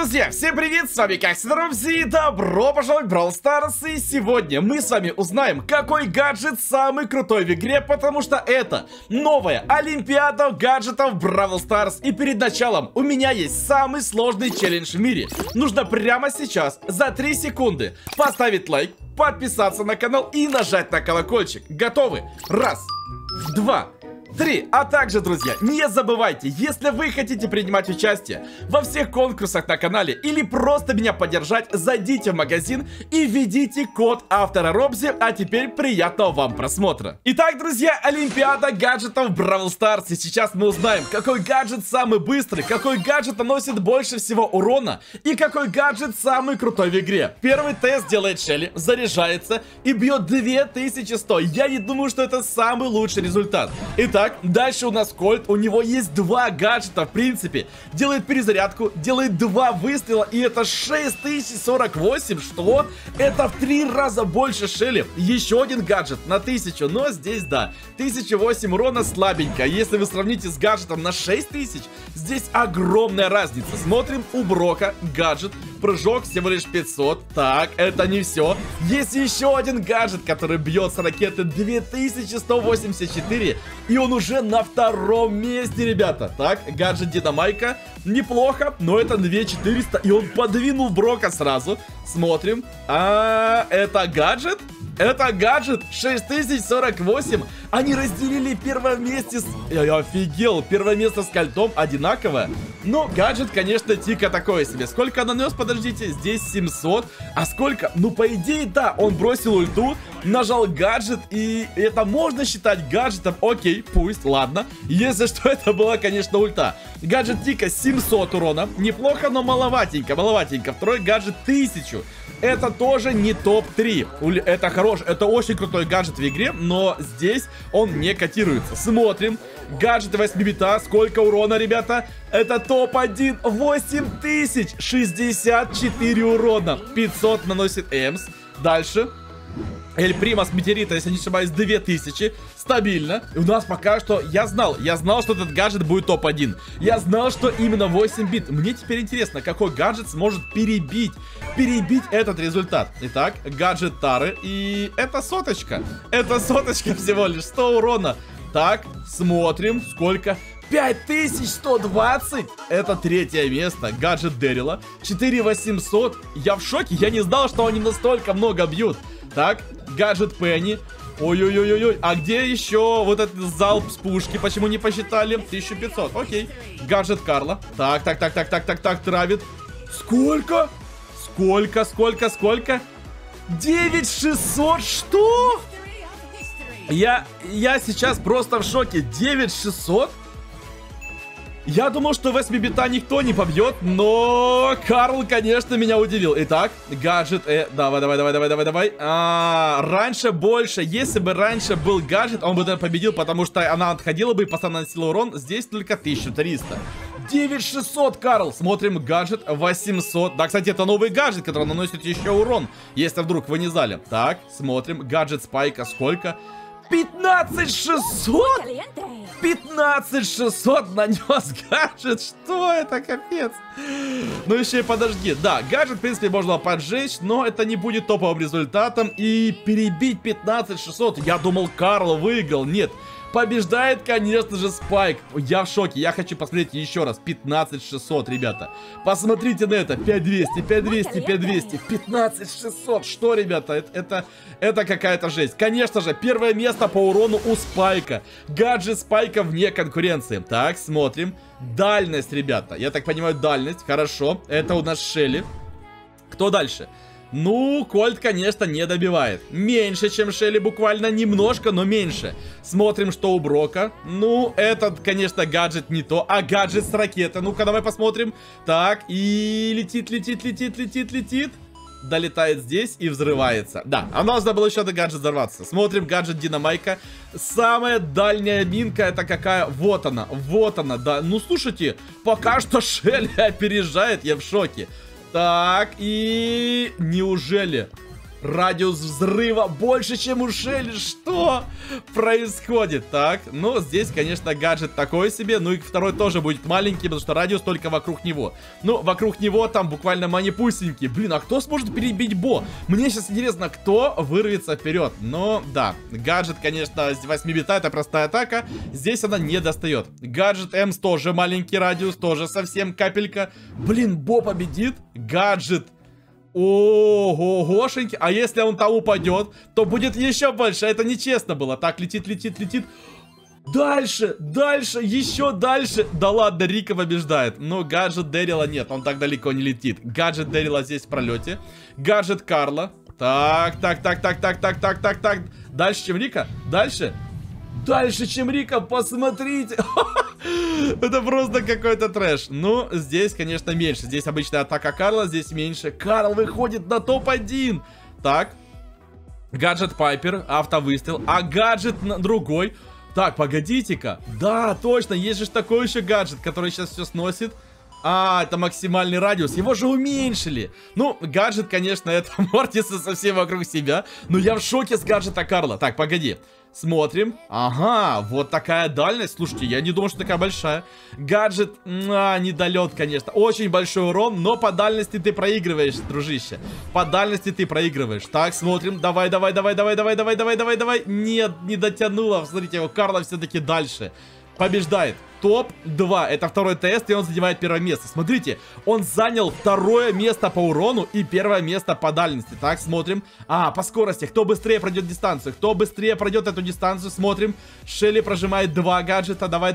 Друзья, всем привет, с вами как Робзи, добро пожаловать в Brawl Stars. И сегодня мы с вами узнаем, какой гаджет самый крутой в игре, потому что это новая Олимпиада гаджетов Brawl Stars. И перед началом у меня есть самый сложный челлендж в мире. Нужно прямо сейчас, за 3 секунды, поставить лайк, подписаться на канал и нажать на колокольчик. Готовы? Раз, два, 3. А также, друзья, не забывайте, если вы хотите принимать участие во всех конкурсах на канале или просто меня поддержать, зайдите в магазин и введите код автора Робзи. А теперь приятного вам просмотра. Итак, друзья, Олимпиада гаджетов Brawl Stars. И сейчас мы узнаем, какой гаджет самый быстрый, какой гаджет наносит больше всего урона и какой гаджет самый крутой в игре. Первый тест делает Шелли, заряжается и бьет 2100. Я не думаю, что это самый лучший результат. Итак, дальше у нас Кольт, у него есть 2 гаджета, в принципе. Делает перезарядку, делает 2 выстрела, и это 6048, что? Это в 3 раза больше Шелли. Еще один гаджет на 1000, но здесь, да, 1008 урона слабенько. Если вы сравните с гаджетом на 6000, здесь огромная разница. Смотрим у Брока гаджет, прыжок всего лишь 500. Так, это не все. Есть еще один гаджет, который бьет с ракеты 2184, и он уже на 2-м месте, ребята. Так, гаджет Динамайка. Неплохо, но это 2400. И он подвинул Брока сразу. Смотрим. Это гаджет? Это гаджет 6048. Они разделили первое место с... Я офигел. Первое место с Кольтом одинаковое. Но гаджет, конечно, тика такое себе. Сколько нанес, подождите? Здесь 700. А сколько? Ну, по идее, да. Он бросил ульту, нажал гаджет, и это можно считать гаджетом. Окей, пусть, ладно. Если что, это была, конечно, ульта. Гаджет тика 700 урона. Неплохо, но маловатенько, маловатенько. Второй гаджет 1000. Это тоже не топ-3. Это хороший, это очень крутой гаджет в игре, но здесь он не котируется. Смотрим. Гаджет 8-бита. Сколько урона, ребята? Это топ-1. 8000. 64 урона. 500 наносит Эмс. Дальше. Эль Прима с метеорита, если не ошибаюсь, 2000. Стабильно. И у нас пока что... Я знал, что этот гаджет будет топ-1. Я знал, что именно 8 бит. Мне теперь интересно, какой гаджет сможет перебить этот результат. Итак, гаджет Тары. И это соточка. Это соточка всего лишь. 100 урона. Так, смотрим. Сколько... 5120. Это 3-е место. Гаджет Дэрила. 4800. Я в шоке. Я не знал, что они настолько много бьют. Так, гаджет Пенни. Ой-ой-ой-ой. А где еще вот этот залп с пушки? Почему не посчитали? 1500. Окей. Гаджет Карла. Так. Травит. Сколько? Сколько? 9600. Что? Я сейчас просто в шоке. 9600? Я думал, что 8-бита никто не побьет, но Карл, конечно, меня удивил. Итак, гаджет... Давай. Раньше больше. Если бы раньше был гаджет, он бы, наверное, победил, потому что она отходила бы и постоянно наносила урон. Здесь только 1300. 9600, Карл. Смотрим, гаджет 800. Да, кстати, это новый гаджет, который наносит еще урон, если вдруг вы не знали. Так, смотрим, гаджет Спайка. Сколько? 15600? 15600 нанес гаджет. Что это, капец? Ну еще и подожди. Да, гаджет, в принципе, можно поджечь, но это не будет топовым результатом. И перебить 15600. Я думал, Карл выиграл. Нет. Побеждает, конечно же, Спайк. Я в шоке. Я хочу посмотреть еще раз. 15600, ребята. Посмотрите на это. 5200. 15600. Что, ребята? Это какая-то жесть. Конечно же, первое место по урону у Спайка. Гаджет Спайка вне конкуренции. Так, смотрим. Дальность, ребята. Я так понимаю, дальность. Хорошо. Это у нас Шелли. Кто дальше? Ну, Кольт, конечно, не добивает. Меньше, чем Шелли, буквально немножко, но меньше. Смотрим, что у Брока. Ну, этот, конечно, гаджет не то. А гаджет с ракеты. Ну-ка, давай посмотрим. Так, и летит. Долетает здесь и взрывается. Да, а у нас забыл еще один гаджет взорваться. Смотрим, гаджет Динамайка. Самая дальняя минка, это какая? Вот она, да. Ну, слушайте, пока что Шелли опережает, я в шоке. Так, и... Неужели Радиус взрыва больше, чем у Шелли. Что происходит? Так, ну, здесь, конечно, гаджет такой себе. Ну, и второй тоже будет маленький, потому что радиус только вокруг него. Ну, вокруг него там буквально манипусенький. Блин, а кто сможет перебить Бо? Мне сейчас интересно, кто вырвется вперед. Но, да, гаджет, конечно, 8-бита, это простая атака. Здесь она не достает. Гаджет Эмс тоже маленький радиус, тоже совсем капелька. Блин, Бо победит. Гаджет. Ого-гошеньки. А если он там упадет, то будет еще больше. Это нечестно было. Так, летит. Дальше, еще дальше. Да ладно, Рика побеждает. Но гаджет Дэрила нет, он так далеко не летит. Гаджет Дэрила здесь в пролете. Гаджет Карла. Так. Дальше, чем Рика? Дальше, чем Рика, посмотрите. Это просто какой-то трэш. Ну, здесь, конечно, меньше. Здесь обычная атака Карла, здесь меньше. Карл выходит на топ-1. Так. Гаджет Пайпер, автовыстрел. А гаджет на другой. Так, погодите-ка. Да, точно, есть же такой еще гаджет, который сейчас все сносит. А, это максимальный радиус. Его же уменьшили. Ну, гаджет, конечно, это Мортиса совсем вокруг себя. Но я в шоке с гаджета Карла. Так, погоди. Смотрим. Ага, вот такая дальность. Слушайте, я не думал, что такая большая. Гаджет, недолет, конечно. Очень большой урон, но по дальности ты проигрываешь, дружище. По дальности ты проигрываешь. Так, смотрим. Давай. Нет, не дотянула. Смотрите, у Карла все-таки дальше. Побеждает. Топ-2. Это второй тест, и он занимает первое место. Смотрите, он занял второе место по урону и первое место по дальности. Так, смотрим. По скорости. Кто быстрее пройдет дистанцию? Кто быстрее пройдет эту дистанцию? Смотрим. Шелли прожимает 2 гаджета. Давай.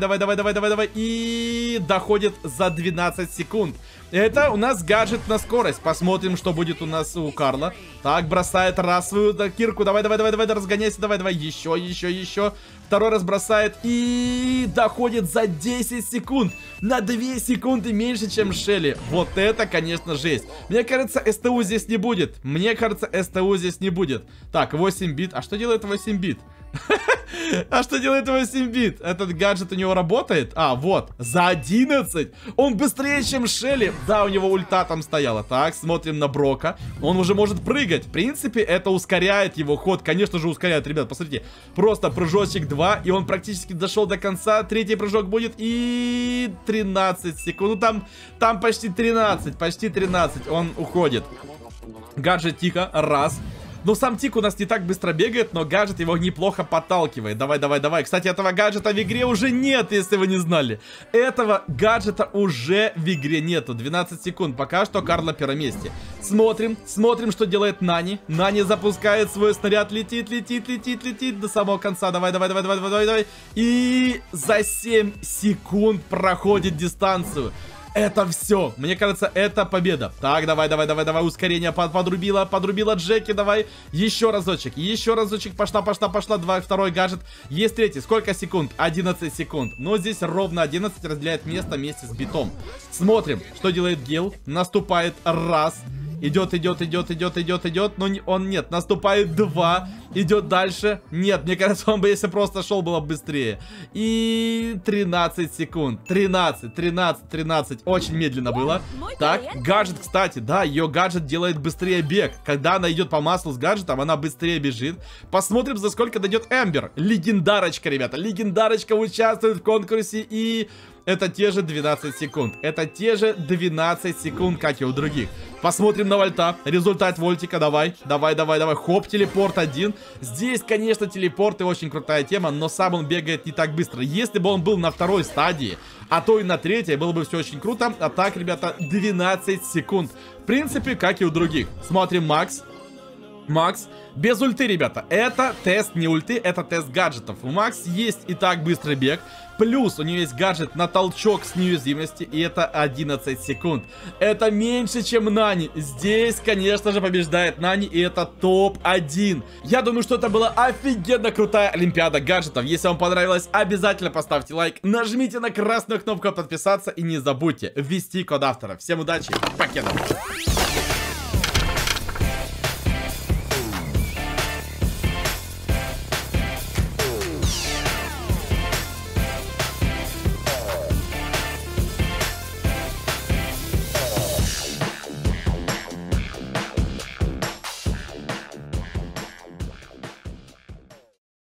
И доходит за 12 секунд. Это у нас гаджет на скорость. Посмотрим, что будет у нас у Карла. Так, бросает раз свою кирку. Давай, разгоняйся. Давай. Еще. Второй раз бросает и доходит за 10 секунд. На 2 секунды меньше, чем Шелли. Вот это, конечно, жесть. Мне кажется, СТУ здесь не будет. Так, 8 бит. А что делает 8 бит? Этот гаджет у него работает? Вот, за 11. Он быстрее, чем Шелли. Да, у него ульта там стояла. Так, смотрим на Брока. Он уже может прыгать. В принципе, это ускоряет его ход. Конечно же, ускоряет, ребят, посмотрите. Просто прыжочек 2, и он практически дошел до конца. Третий прыжок будет, и 13 секунд. Ну, там почти 13. Он уходит. Гаджет тихо, раз. Но сам Тик у нас не так быстро бегает, но гаджет его неплохо подталкивает. Давай. Кстати, этого гаджета в игре уже нет, если вы не знали. Этого гаджета уже в игре нету. 12 секунд. Пока что Карл на первом месте. Смотрим, что делает Нани. Нани запускает свой снаряд. Летит до самого конца. Давай. И за 7 секунд проходит дистанцию. Это все. Мне кажется, это победа. Так, давай. Ускорение подрубила Джеки, давай. Еще разочек. Пошла. Второй гаджет. Есть третий. Сколько секунд? 11 секунд. Но здесь ровно 11 разделяет место вместе с битом. Смотрим, что делает Гил. Наступает раз. Идет, но он нет, наступает 2, идет дальше, нет, мне кажется, он бы, если просто шел, было быстрее. И 13 секунд, 13, очень медленно было. Так, гаджет, кстати, да, ее гаджет делает быстрее бег. Когда она идет по маслу с гаджетом, она быстрее бежит. Посмотрим, за сколько дойдет Эмбер. Легендарочка, ребята, легендарочка участвует в конкурсе, и... Это те же 12 секунд. Как и у других. Посмотрим на Вольта. Результат Вольтика. Давай. Хоп, телепорт 1. Здесь, конечно, телепорты очень крутая тема, но сам он бегает не так быстро. Если бы он был на второй стадии, а то и на третьей, было бы все очень круто. А так, ребята, 12 секунд. В принципе, как и у других. Смотрим Макс. Без ульты, ребята. Это тест не ульты, это тест гаджетов. У Макс есть и так быстрый бег. Плюс у нее есть гаджет на толчок с неуязвимости, и это 11 секунд. Это меньше, чем Нани. Здесь, конечно же, побеждает Нани, и это топ-1. Я думаю, что это была офигенно крутая Олимпиада гаджетов. Если вам понравилось, обязательно поставьте лайк, нажмите на красную кнопку подписаться и не забудьте ввести код автора. Всем удачи, покедов!